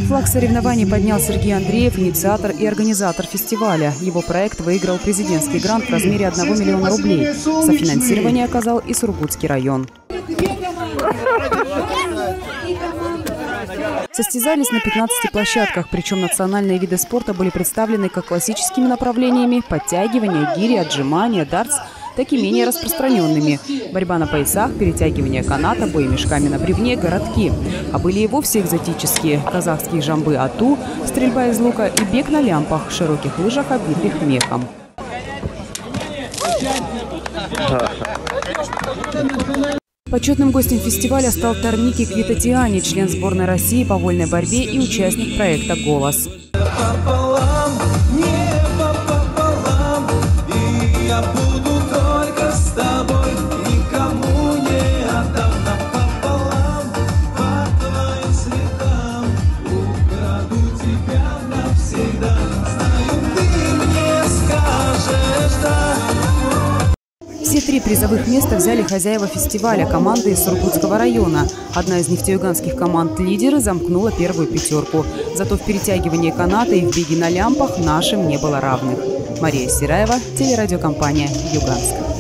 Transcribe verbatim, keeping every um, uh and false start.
Флаг соревнований поднял Сергей Андреев, инициатор и организатор фестиваля. Его проект выиграл президентский грант в размере одного миллиона рублей. Софинансирование оказал и Сургутский район. Состязались на пятнадцати площадках, причем национальные виды спорта были представлены как классическими направлениями – подтягивания, гири, отжимания, дартс, так и менее распространенными – борьба на поясах, перетягивание каната, бой мешками на бревне, городки. А были и вовсе экзотические – казахские жамбы-ату, стрельба из лука и бег на лямпах, широких лыжах, обитых мехом. Почетным гостем фестиваля стал Торники Квитатиани, член сборной России по вольной борьбе и участник проекта «Голос». Все три призовых места взяли хозяева фестиваля – команды из Сургутского района. Одна из нефтеюганских команд «Лидеры» замкнула первую пятерку. Зато в перетягивании каната и в беге на лямпах нашим не было равных. Мария Сираева, телерадиокомпания «Юганск».